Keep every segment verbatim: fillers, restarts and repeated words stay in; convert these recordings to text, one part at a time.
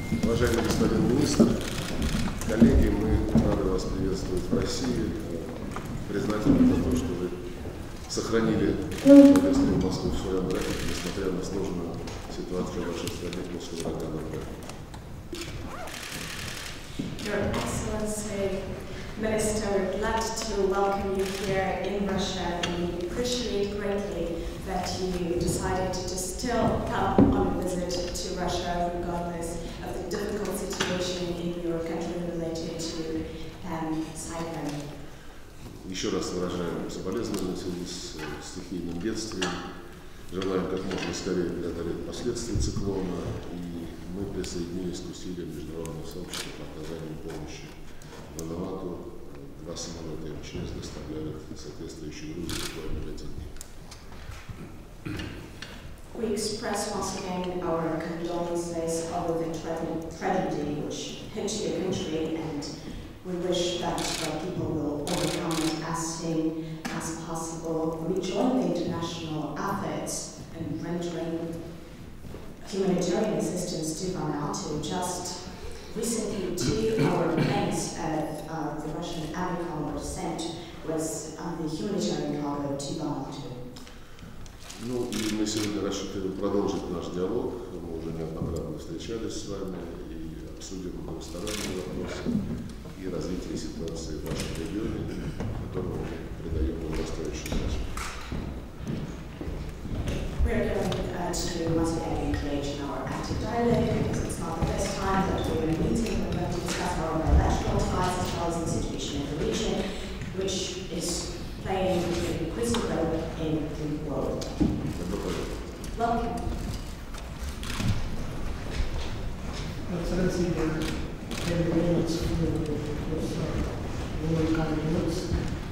Уважаемый господин министр, коллеги, мы рады вас приветствовать в России. Признательны за то, что вы сохранили поездку в Москву в своем графике, несмотря на сложную ситуацию в вашей стране после урагана. Your Excellency, Minister, we're glad to welcome you here in Russia, and we appreciate greatly that you decided to still come on a visit to Russia regardless of the difficult situation in your country related to um, cyclone. Еще раз выражаем соболезнования в связи с стихийным бедствием. Желаем как можно скорее преодолеть последствия циклона, и мы присоединились к усилиям международного сообщества по оказанию помощи Вануату. Два самолета эм че эс доставляют соответствующие грузы буквально в эти дни. We express once again our condolences over the tra tragedy which hit your country, and we wish that uh, people will overcome it as soon as possible. We join the international efforts in rendering humanitarian assistance to Vanuatu. Just recently, two of our planes of uh, the Russian Aviacom were sent with uh, the humanitarian cargo to Vanuatu. Ну и мы сегодня рассчитываем продолжить наш диалог. Мы уже неоднократно встречались с вами и обсудим многосторонние вопросы и развитие ситуации в вашем регионе, которому мы придаем возрастающую значимость. We're going uh, to once again engage in our active dialogue, because it's not the first time that we're meeting. We're going to discuss our bilateral ties as well as the situation in the region, which is playing an increasing role in the world. Welcome. Excellency, thank you very much for those warm kind words.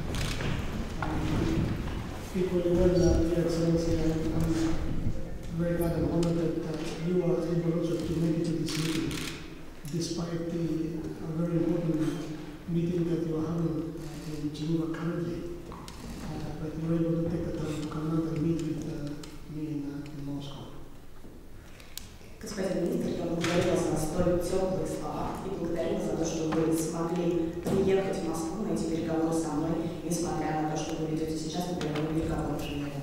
Equally well, uh, Your Excellency, I'm, I'm very glad and honored that uh, you are able also to make it to this meeting, despite the uh, very important meeting that you are having uh, in Geneva currently. Uh, but you were able to take the time to come out and meet with uh, me in, uh, in Moscow. Господин министр, я благодарю вас за столь теплые слова и благодарю за то, что вы смогли приехать в Москву на эти переговоры со мной, несмотря на то, что вы ведете сейчас, например, переговоры в Женеве.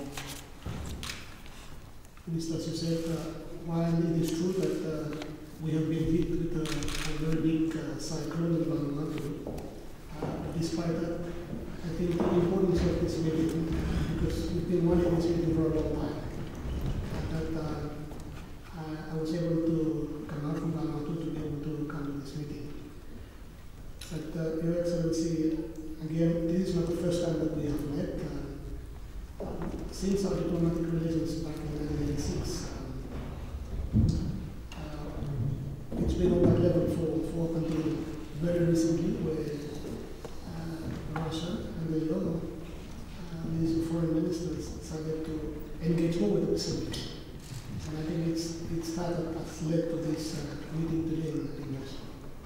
Minister, as you said, uh, while it is true that uh, we have been hit with a, a very big uh, cyclone in Vanuatu, uh, despite that, I think the importance of this meeting, because we've been wanting this meeting for a long time, that uh, I, I was able to come out from Vanuatu to be able to come to this meeting. But uh, Your Excellency, again, this is not the first time that we have met. Uh, since our diplomatic relations back in nineteen eighty-six, um, uh, it's been on that level for, for up until very recently, where uh, Russia and the other uh, minister foreign ministers decided to engage more with the Pacific. And I think it's, it's that that has led to this uh, meeting today in Moscow.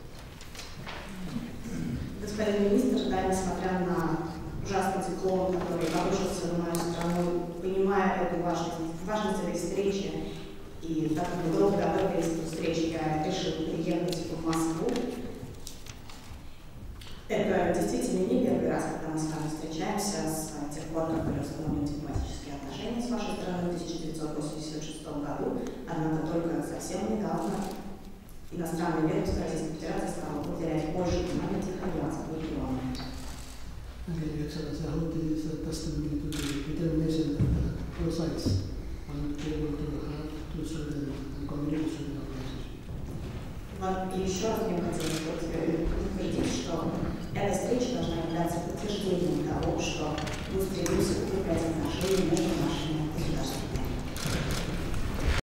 Господин министр, да, несмотря на ужасный циклон, который обрушился на мою страну, понимая эту важность, важность этой встречи, и так как мы долго готовились к встрече, я решила приехать в Москву. Это действительно не первый раз, когда мы с вами встречаемся с тех пор, как были установлены дипломатические отношения с вашей страной в тысяча девятьсот восемьдесят шестом году, однако только совсем недавно иностранное ведомство Российской Федерации стало уделять больше внимания Тихоокеанскому региону. Again, Your Excellency, I hope this is a testimony to the determination that uh, both sides want to be able to have to strengthen and continue to strengthen our relationship. Вот, и еще раз мне хотелось подтвердить, что эта встреча должна являться подтверждением того, что мы стремимся укреплять отношения между